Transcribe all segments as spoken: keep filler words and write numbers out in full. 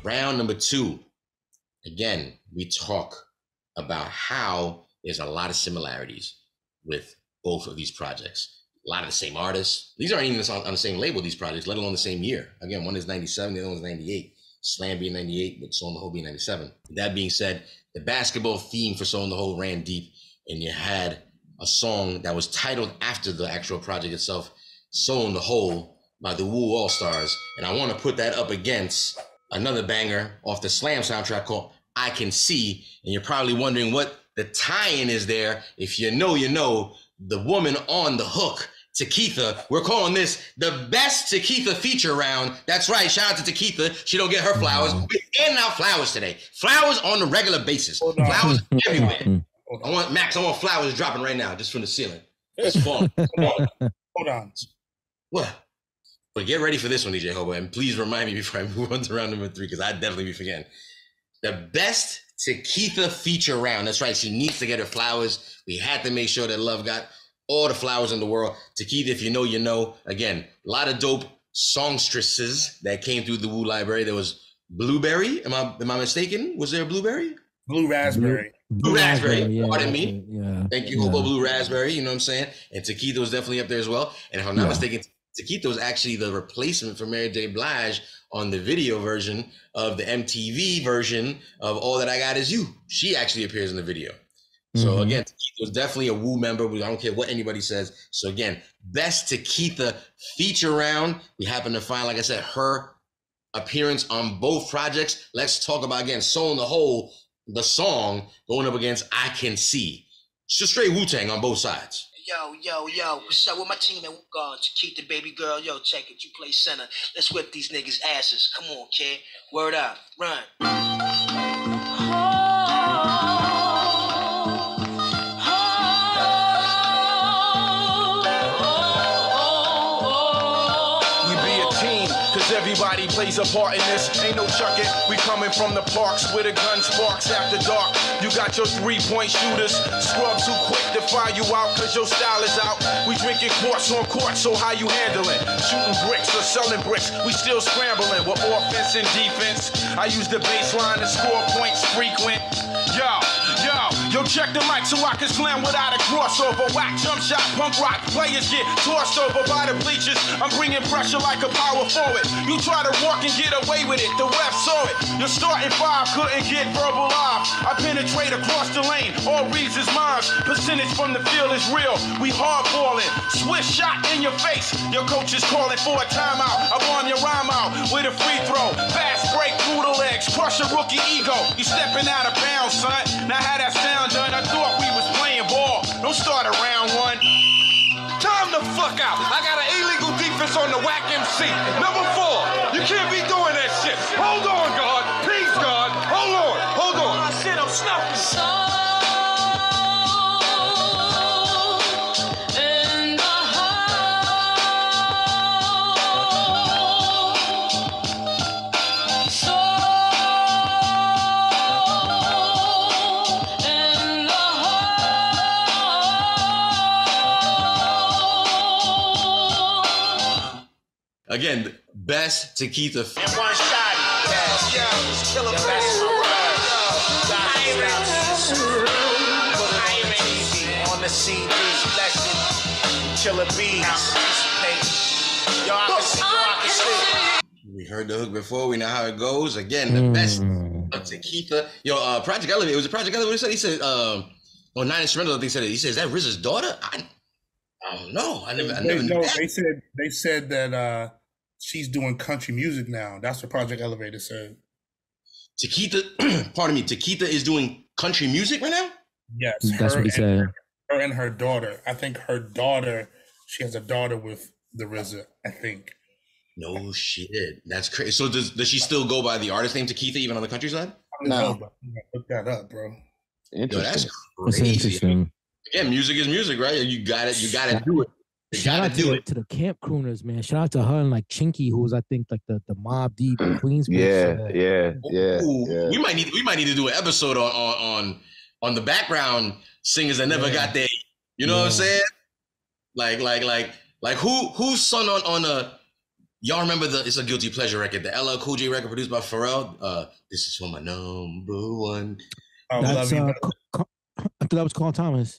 Round number two. Again, we talk about how there's a lot of similarities with both of these projects. A lot of the same artists. These aren't even on, on the same label, these projects, let alone the same year. Again, one is ninety-seven, the other one's ninety-eight. Slam being ninety-eight, but Soul in the Hole being ninety-seven. That being said, the basketball theme for Soul in the Hole ran deep, and you had a song that was titled after the actual project itself, Soul in the Hole by the Wu All-Stars. And I want to put that up against another banger off the Slam soundtrack called I Can See. And you're probably wondering what the tie-in is there. If you know, you know, the woman on the hook, Takitha. We're calling this the best Takitha feature round. That's right. Shout out to Takitha. She don't get her flowers. We're handing out flowers today. Flowers on a regular basis. Flowers everywhere. I want Max. I want flowers dropping right now, just from the ceiling. It's fun. Hold on. Hold on. What? But get ready for this one, D J Hobo, and please remind me before I move on to round number three, because I definitely be forgetting. The best Takitha feature round. That's right. She needs to get her flowers. We had to make sure that Love got all the flowers in the world. Takitha, if you know, you know. Again, a lot of dope songstresses that came through the Wu library. There was Blueberry. Am I am I mistaken? Was there a Blueberry? Blue Raspberry. Blue, Blue Raspberry. Raspberry yeah, Pardon me. Yeah. Thank you, yeah. Hobo Blue Raspberry. You know what I'm saying? And Takitha was definitely up there as well. And if I'm not yeah. mistaken, Takitha was actually the replacement for Mary J. Blige on the video version of the M T V version of All That I Got Is You. She actually appears in the video. So mm-hmm. again, Takitha was definitely a Wu member. I don't care what anybody says. So again, best Takitha feature round. We happen to find, like I said, her appearance on both projects. Let's talk about, again, Soul in the Hole, the song, going up against I Can See. It's just straight Wu-Tang on both sides. Yo, yo, yo, what's up with my team at Wu Takitha, baby girl? Yo, check it. You play center. Let's whip these niggas' asses. Come on, kid. Word up. Run. Everybody plays a part in this, ain't no chucking. We coming from the parks where the gun sparks after dark. You got your three-point shooters, scrub too quick to fire you out cause your style is out. We drinking quarts on court, so how you handling? Shooting bricks or selling bricks, we still scrambling with offense and defense. I use the baseline to score points frequent. Yo, yo, yo, check the mic so I can slam without a crossover. Whack, jump shot, punk rock, players get tossed over by the bleachers. I'm bringing pressure like a power forward. You try to walk and get away with it, the ref saw it. Your starting five couldn't get verbal live. I penetrate across the lane, all reads is mine. Percentage from the field is real, we hardballing. Swish shot in your face, your coach is calling for a timeout. I want your rhyme out with a free throw. Fast break through the legs, crush a rookie ego. You stepping out of bounds, son. Now how that sound done, I thought we was playing ball. Don't start a round one. Time the fuck out. I got an illegal defense on the whack M C. Number four. You can't be doing that shit. Hold on, God. Please, God. Hold on. Hold on. I said I'm snuffing. Again, best Takitha. And one shot. Yes, yes. Killer best. On the C D, selection. Killer beats. Yo, I can see, yo, I can see. We heard the hook before. We know how it goes. Again, the mm. best of Takitha. Yo, uh, Project Elevate. It was a Project Elevate. What he said? He said, um, oh, Nine Instrumental. I think he said it. He says, is that R Z A's daughter? I, I don't know. I never, I never they, knew no, that. They said, they said that uh, she's doing country music now. That's what Project Elevator said. Takitha, pardon me, Takitha is doing country music right now? Yes. That's what he said. Her, her and her daughter. I think her daughter, she has a daughter with the R Z A, I think. No shit. That's crazy. So does, does she still go by the artist name Takitha even on the countryside? No. Look that up, bro. Yo, that's That's crazy. interesting. Yeah, music is music, right? You got it. You got to do it. You Shout gotta out do to, it. to the Camp Crooners, man. Shout out to her and like Chinky, who was I think like the the Mob Deep in Queensbridge. Yeah, yeah, yeah, Ooh, yeah. We might need we might need to do an episode on on on, on the background singers that never Yeah. got their, you know Yeah. what I'm saying? Like like like like who who's son on on a Y'all remember the? It's a guilty pleasure record, the L L Cool J record produced by Pharrell. Uh, this is for my number one. Oh, That's love you. uh, Ca- Ca- I thought that was Carl Thomas.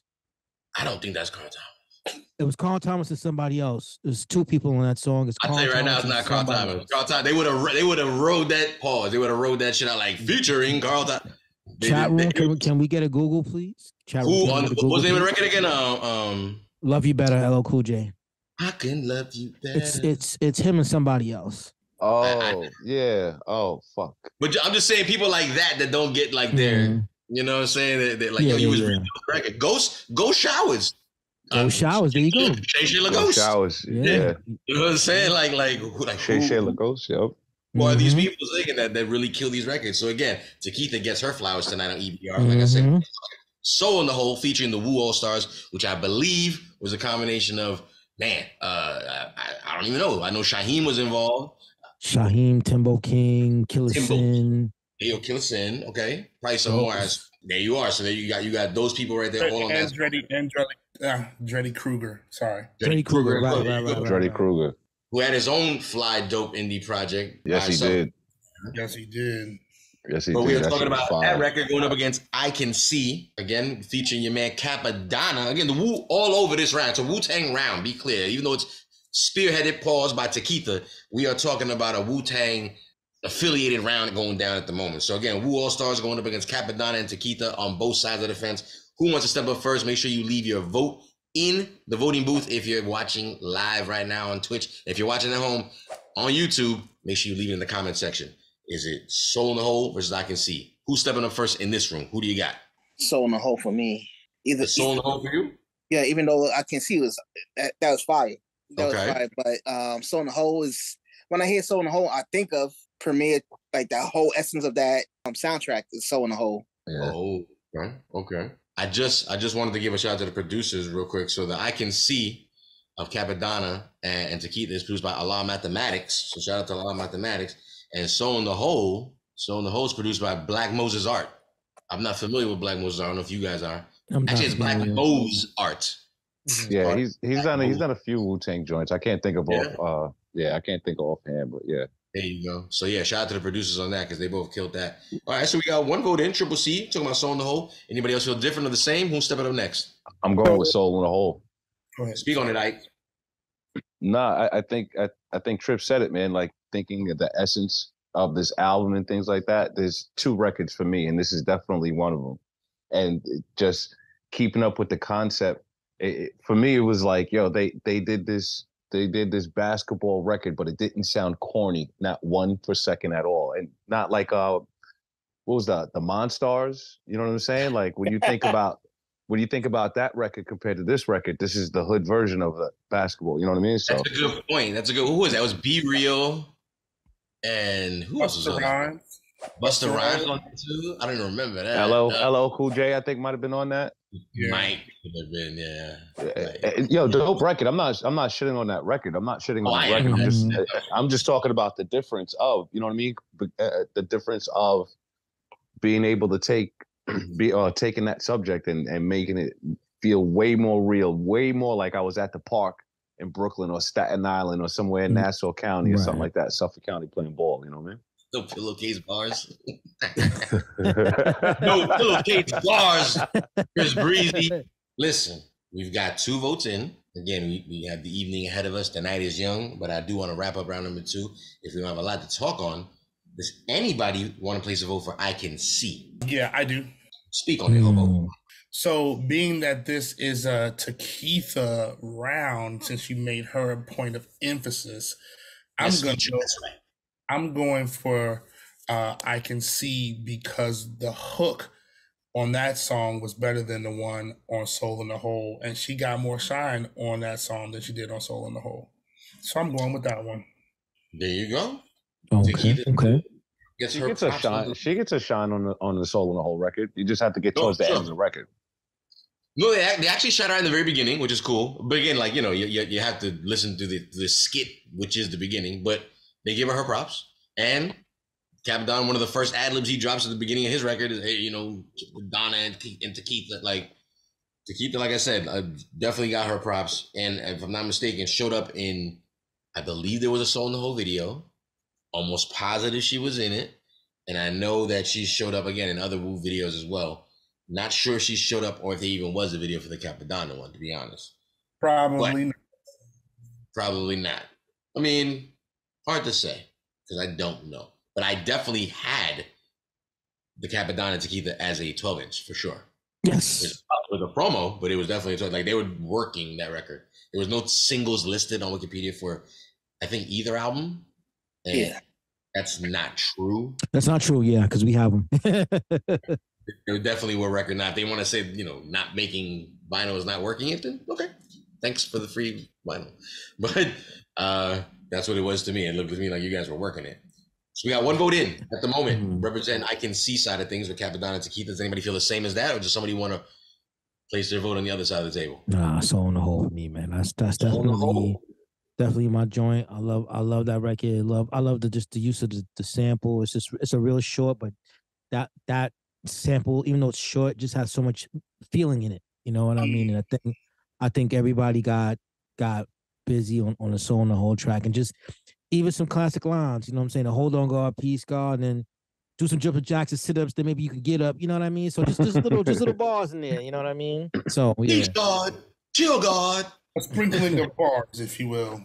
I don't think that's Carl Thomas. It was Carl Thomas and somebody else. There's two people on that song. It's I'll Carl tell you right now, Thomas it's and not Carl somebody Thomas. else. Carl Thomas. They would have. They would have rode that pause. They would have rode that shit out like featuring Carl Thomas. They Chat did- room, they- can we, can we get a Google, please? Chat room, Who can we on? get a What Google, was the name of the please? record again? Um, um, Love You Better, L L Cool J. I can love you better. It's it's it's him and somebody else. Oh, yeah. Oh, fuck. But I'm just saying, people like that that don't get like their, Mhm. you know what I'm saying? That, that like, Yeah, yo, you yeah, was yeah. reading the record. Ghost, Ghost Showers. Go Um, Showers, there you go. Shay Shay Go Ghost. Showers. Yeah. Yeah. You know what I'm saying? Like, like, who, like, Shay who, Shay Lagos, yep. who are these Mhm. people thinking that that really kill these records? So again, Takitha gets her flowers tonight on E B R. Like I said, Mhm. Soul in the Hole featuring the Wu All Stars, which I believe was a combination of man. Uh, I, I don't even know. I know Shaheem was involved. Shaheem, Timbo King, Killer Timbo. Sin. Yo, Kill Sin. Okay, probably some Oh. more. As, there you are. So there you got you got those people right there. All on And that. Dreddy, and Dreddy, uh, Dreddy Kruger. Sorry. Freddy Krueger, right, right, right, right. Dreddy Kruger. Who had his own fly dope indie project. Yes, by he himself. did. Yes, he did. Yes, he But did. we were That talking shit was about fire. that record going up against I Can See, again, featuring your man Capadonna. Again, the Wu all over this round. It's a Wu-Tang round, be clear. Even though it's spearheaded pause by Takitha, we are talking about a Wu-Tang affiliated round going down at the moment. So again, Wu All-Stars going up against Capadonna and Takitha on both sides of the fence. Who wants to step up first? Make sure you leave your vote in the voting booth if you're watching live right now on Twitch. If you're watching at home on YouTube, make sure you leave it in the comment section. Is it Soul in the Hole versus I Can See? Who's stepping up first in this room? Who do you got? Soul in the Hole for me. Either Is Soul in the Hole for you? yeah, even though I Can See was that, that was fire. That Okay. was fire. But um, Soul in the Hole is when I hear Soul in the Hole, I think of Premiere, like the whole essence of that um, soundtrack is Soul in the Hole. Yeah. Oh, okay. Okay. I just I just wanted to give a shout out to the producers real quick. So the I Can See of Capadonna and, and Takitha is produced by Allah Mathematics. So shout out to Allah Mathematics. And Soul in the Hole, Soul in the Hole is produced by Black Moses Art. I'm not familiar with Black Moses Art. I don't know if you guys are. I'm not Actually, it's Black familiar. Mose Art. Yeah, Art. he's he's done a, he's done a few Wu Tang joints. I can't think of Yeah. off. Uh, yeah, I can't think of offhand, but yeah. There you go. So yeah, shout out to the producers on that because they both killed that. All right, so we got one vote in, Triple C, talking about Soul in the Hole. Anybody else feel different or the same? Who's stepping up next? I'm going with Soul in the Hole. Go ahead. Speak on it, Ike. Nah, I, I think I, I think Trip said it, man. Like thinking of the essence of this album and things like that. There's two records for me, and this is definitely one of them. And it just keeping up with the concept. It, it- for me, it was like, yo, they they did this they did this basketball record, but it didn't sound corny, not one per second at all, and not like uh, what was that? The Monstars. You know what I'm saying? Like when you think about. When you think about that record compared to this record, this is the hood version of the basketball. You know what I mean? So That's a good point. That's a good. Who was that? It was Be Real, and who else was Busta on? it? Rhymes. Buster Busta Rhymes Rhymes. on it too. I don't even remember that. L O Uh, L O Cool J, I think might have been on that. Yeah. Mike could have been. Yeah. Uh, uh, Yo, dope record. I'm not. I'm not shitting on that record. I'm not shitting Oh, on I that record. am. I'm just. Mhm. uh, I'm just talking about the difference of. You know what I mean? But, uh, the difference of being able to take, be uh, taking that subject and and making it feel way more real, way more like I was at the park in Brooklyn or Staten Island or somewhere in Mm. Nassau County or something Right. like that, Suffolk County playing ball. You know what No pillowcase bars. I mean? No pillowcase bars. Chris Breezy. Listen, we've got two votes in. Again, we, we have the evening ahead of us. The night is young, but I do want to wrap up round number two. If we don't have a lot to talk on, does anybody want to place a vote for I Can See? Yeah, I do. Speak on it, Hobo. Mm. So, being that this is a Takitha round, since you made her a point of emphasis, I'm Yes, going feature, to that's right. I'm going for uh, I Can See because the hook on that song was better than the one on Soul in the Hole, and she got more shine on that song than she did on Soul in the Hole. So I'm going with that one. There you go. Okay. Takitha Okay. Gets She her gets a props on shine. the- She gets a shine on the on the Soul in the Whole record. You just have to get Oh, towards the sure. end of the record. No, they, act- they actually shot her in the very beginning, which is cool. But again, like, you know, you, you, you have to listen to the, the skit, which is the beginning. But they give her her props. And Capadonna, one of the first ad-libs he drops at the beginning of his record is, hey, you know, Donna and, Ke- and Takitha. Like, Takitha, like I said, uh, definitely got her props. And if I'm not mistaken, showed up in I believe there was a Soul in the Hole video. Almost positive she was in it. And I know that she showed up again in other Wu videos as well. Not sure she showed up or if there even was a video for the Cappadonna one, to be honest. Probably not. Probably not. I mean, hard to say because I don't know. But I definitely had the Cappadonna Taquita as a twelve inch for sure. Yes. With a promo, but it was definitely a twelve. Like they were working that record. There was no singles listed on Wikipedia for, I think, either album. And yeah. That's not true. That's not true, yeah, because we have them. They definitely were record. Now, if they want to say, you know, not making vinyl is not working it, then okay. Thanks for the free vinyl. But uh, that's what it was to me. It looked to me like you guys were working it. So we got one vote in at the moment. Mm-hmm. Represent I Can See side of things with Cappadonna Taquita. Does anybody feel the same as that? Or does somebody want to place their vote on the other side of the table? Nah, Soul in the Hole for me, man. That's that's definitely definitely my joint. I love I love that record. I love I love the just the use of the, the sample. It's just it's a real short, but that that sample, even though it's short, just has so much feeling in it. You know what I mean? And I think I think everybody got got busy on, on the Soul in the Hole track and just even some classic lines, you know what I'm saying? A hold on guard, peace guard, and then do some jumping jacks and sit-ups, then maybe you can get up, you know what I mean? So just, just little just little bars in there, you know what I mean? So yeah. Peace guard, chill guard. A sprinkling of bars, if you will.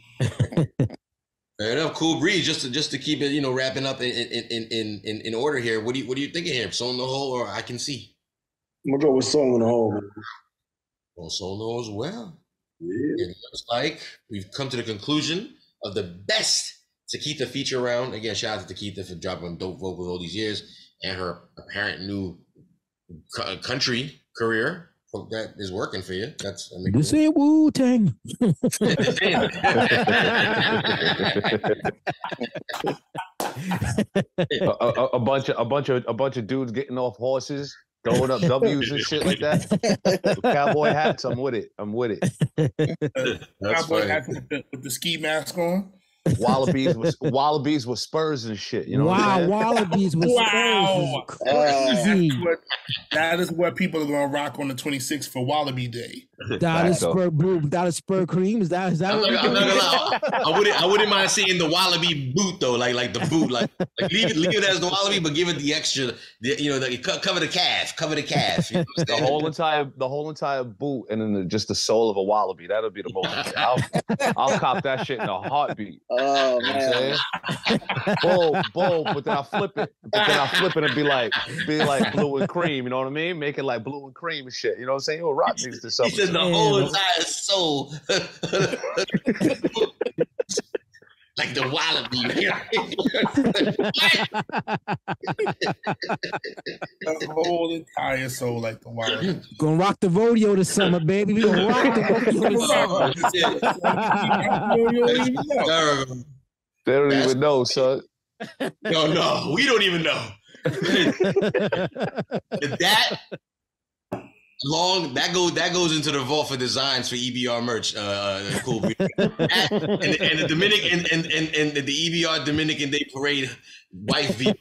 Fair enough, cool breeze. Just to just to keep it, you know, wrapping up in in in in, in order here. What do you what are you thinking here? Soul in the Hole or I Can See? I'm gonna go with Soul in the Hole. Man. Well, Soul in the Hole as well. Yeah. It looks like we've come to the conclusion of the best Taquita feature round. Again, shout out to Taquita for dropping dope vocals all these years and her apparent new c- country career. Hope that is working for you. That's I mean, this ain't Wu-Tang. a, a, a bunch of a bunch of a bunch of dudes getting off horses, throwing up W's and shit like that. Cowboy hats, I'm with it. I'm with it. Cowboy hats with the, with the ski mask on. Wallabies with wallabies with spurs and shit. You know wow, what wallabies with wow. spurs. Crazy. Uh, what, that is what people are going to rock on the twenty-sixth for Wallaby Day. That is spur blue. That is spur cream. Is that is that? I'm What not, we're I'm not doing? gonna lie. I wouldn't I wouldn't mind seeing the Wallaby boot though, like like the boot, like, like leave it leave it as the Wallaby, but give it the extra, the, you know, the, cover the calf, cover the calf. You know what I'm the whole entire the whole entire boot, and then the, just the soul of a wallaby. That'll be the most. I'll, I'll cop that shit in a heartbeat. Oh You know what I'm man. saying? Boom, boom, but then I flip it. But then I flip it and be like, be like blue and cream. You know what I mean? Make it like blue and cream and shit. You know what I'm saying? You'll rock these to He something. said the whole entire soul, like the Wallaby. The whole entire soul like the Wallaby. Gonna rock the rodeo this summer, baby. We gonna rock the rodeo this summer. You don't even know. They don't That's even know, son. No, no, we don't even know. that long that goes that goes into the vault for designs for E B R merch. Uh, cool. That, and, and the Dominican and, and and and the E B R Dominican Day Parade wife vehicle.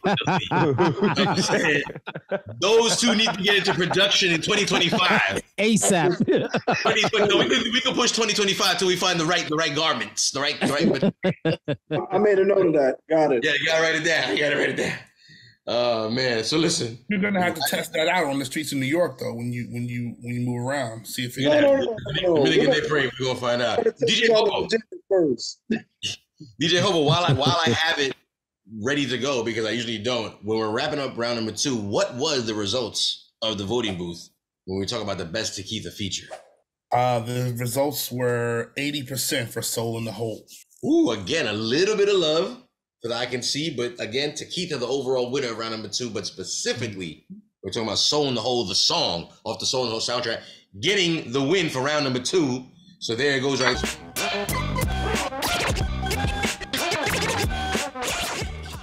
Those two need to get into production in twenty twenty-five. ASAP. twenty twenty, no, we, can, we can push twenty twenty-five till we find the right the right garments, the right the right. I made a note of that. Got it. Yeah, you gotta write it down. You gotta write it down. Oh man! So listen, You're gonna have to test that out on the streets of New York, though. When you when you when you move around, see if it. No, no, no, no. Dominican Day Parade. We're gonna find out. D J Hobo, first. D J Hobo. While I while I have it ready to go, because I usually don't. When we're wrapping up round number two, what was the results of the voting booth when we talk about the best Taquita feature? Uh, the results were eighty percent for Soul in the Hole. Ooh, again, a little bit of love that I Can See, but again, Taquita, the overall winner of round number two, but specifically, we're talking about Soul in the Hole, the song off the Soul in the Hole soundtrack, getting the win for round number two. So there it goes, right?